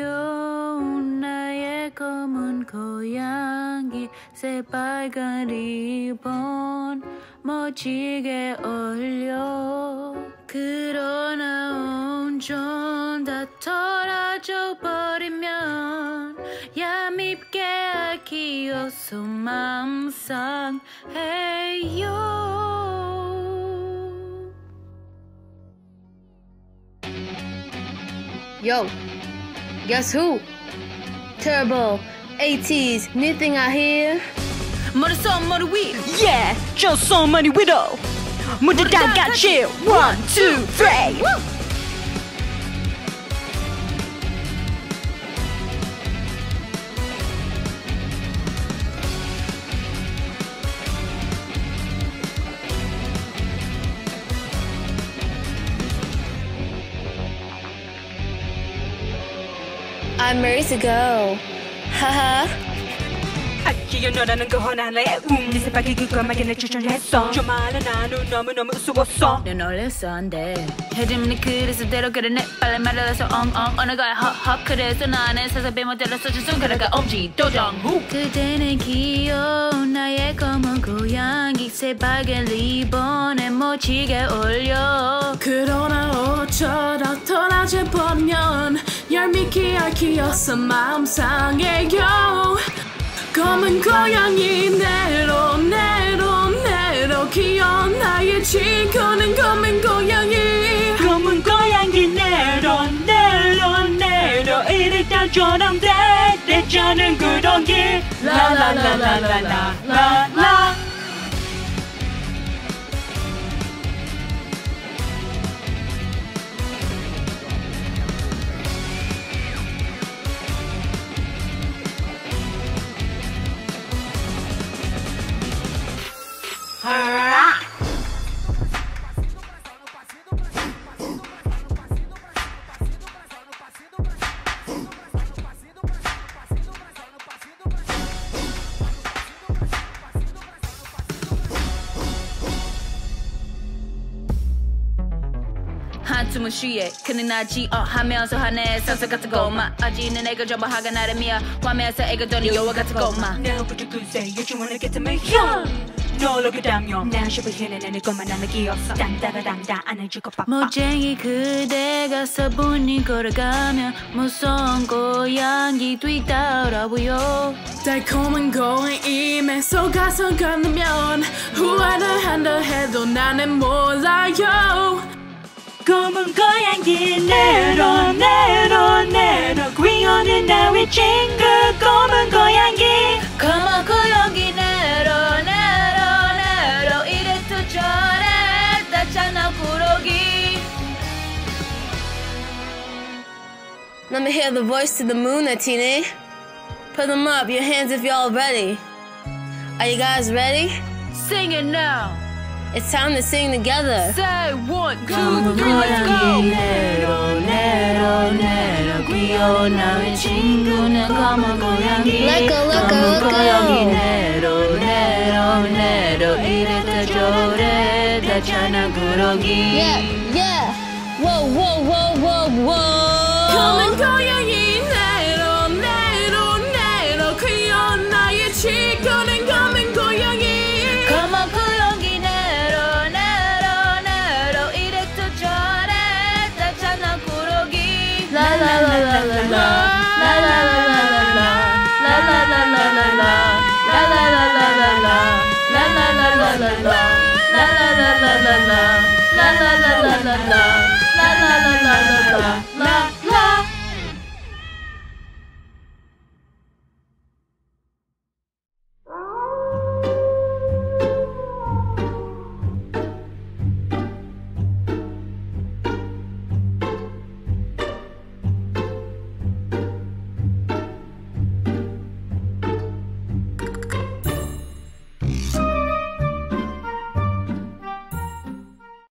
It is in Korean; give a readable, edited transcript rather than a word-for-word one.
귀여운 나의 검은 고양이 새빨간 리본 멋지게 어울려 그러나 온전 다 털어져 버리면 얄밉게 앓기어서 맘 상해요. Yo, guess who? Turbo, Ateez, new thing I hear? 머리 쏜 머리 위 Yeah, just so many widow. 모두 다 같이 1, 2, 3. I'm ready to go. Haha. 아끼여 너라는 그 하나의 네 새빨개 그것만게 내 추천했어. 좀 알아 나는 너무너무 우스웠어. 넌 놀랬어 안돼 해짐니 그래서 대로 그래 내 빨리 말해서 엉엉 어느 거야 헉헉 그래서 나는 사사비 모델로 써준 손가락과 엄지 도정 후 그대는 귀여운 나의 검은 고양이 새빨간 리본에 멋지게 어울려 그러나 어쩌다 떠나져 버리면 얄밉게 앓기어서 마음 상해요. 검은 고양이 네로 네로 네로 귀여운 나의 친구는 검은 고양이 검은 고양이 네로 네로 네로 이랬다처럼 됐다는 그러기 라라라라라라라 한숨을 쉬에 그는 나지 하면서 하네 상상 같은 것만 아직은 애가 전부 하가 나를 미워 화면에서 애가 더니 여와 같은 것만 Never could say you want to get to me 널로 그다음요 난 슈퍼히어로 내 것만 남의 기억서 딴따라단다 안아주고 빡빡 멋쟁이 그대가 서분이 걸어가면 무서운 고양이 뒤따라오요 달콤한 고양임에 속아서 건너면 후회를 한다 해도 나는 몰라요. 검은 고양이 네로 네로 네로 귀여운 나의 친구 검은 고양이 검은 고양이 네로 네로 네로 이래도 저래 따잖아 구르기 Let me hear the voice to the moon, Ateez. Put them up, your hands if y'all ready. Are you guys ready? Sing it now It's time to sing together. Say 1, 2, 3, let's go 네로 네로 네로 귀여운 나의 친구는 검은 고양이 Let go, let go, let go. 고양이 네로 네로 네로 이랬다 저래 다잖아 그러기 Yeah, yeah. Whoa, whoa, whoa, whoa, whoa. 검은 고양이